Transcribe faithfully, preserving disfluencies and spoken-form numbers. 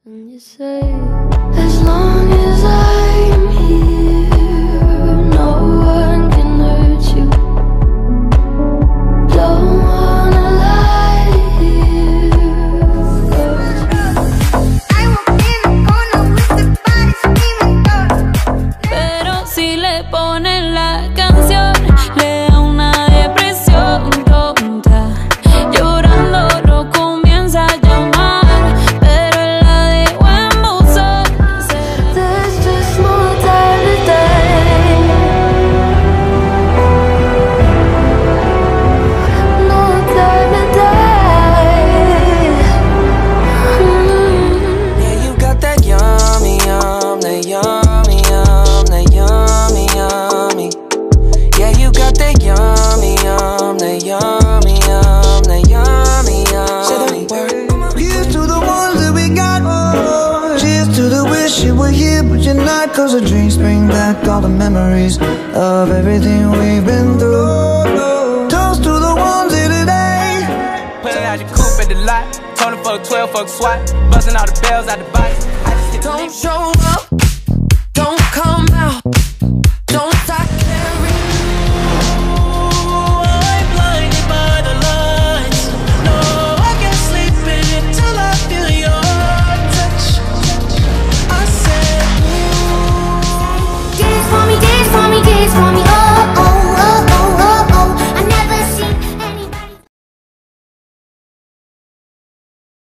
And you say, as long as I'm here, no one can hurt you. Don't wanna lie here. I walk in the corner with the body screaming door. Pero si le ponen la canción, le da una depresión tonta. Llorando lo comienza a llamar, pero él la dejó en buzón. There's just no time today. No time today. Mm. Yeah, you got that yummy, yum, that yummy, yum, that yummy, yummy. Yeah, you got that yummy, yum, that yummy, yum, that yummy, yummy. Here's to the ones that we got. Cheers to the wish you were here, but you're not. Cause the drinks bring back all the memories of everything we've been through. Toast to the ones here today. Pulling out your coupe at the lot. Told him fuck twelve, fuck SWAT. Busting all the bells out the box. I just hit the Don't limit. show up.